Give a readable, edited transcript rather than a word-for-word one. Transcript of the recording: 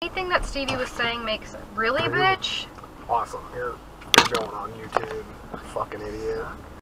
Anything that Stevie was saying makes sense. Really, bitch? Awesome. You're going on YouTube, fucking idiot.